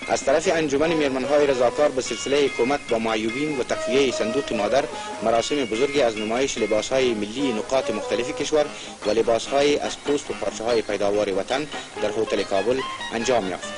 از طرف انجمن میرمن‌های رضاکار به سلسله کمک با معیوبین و تقویه صندوق مادر مراسم بزرگی از نمایش لباس‌های ملی نقاط مختلف کشور و لباس‌های از پوست و پارچه‌های پیداوار وطن در هتل کابل انجام یافت.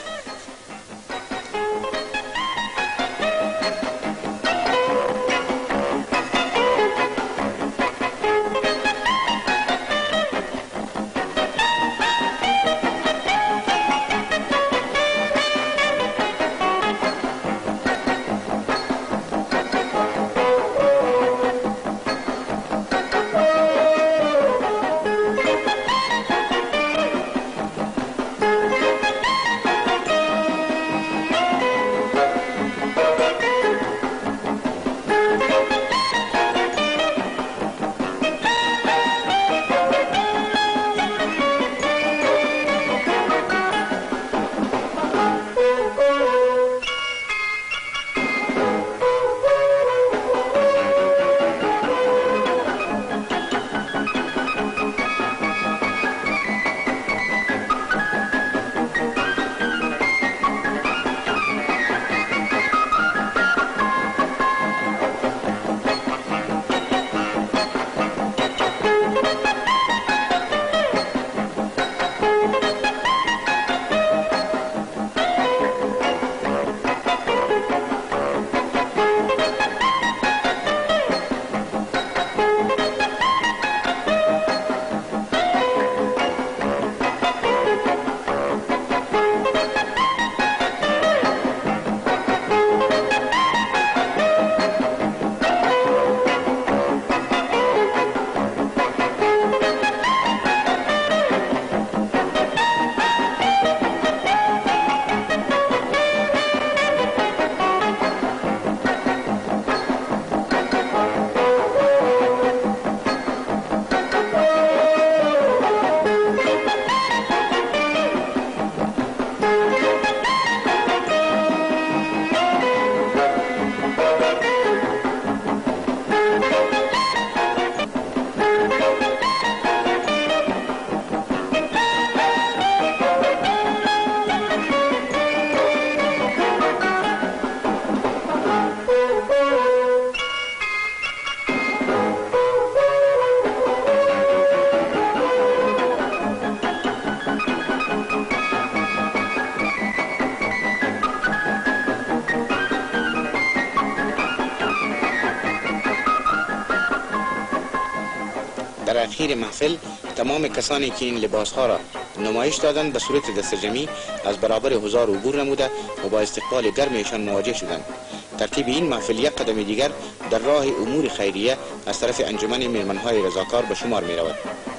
در اخیر محفل تمام کسانی که این لباسها را نمایش دادند به صورت دستجمعی از برابر حضار عبور نموده و با استقبال گرم ایشان مواجه شدند. ترتیب این محفل یک قدم دیگر در راه امور خیریه از طرف انجمن میرمن‌های رضاکار به شمار می رود.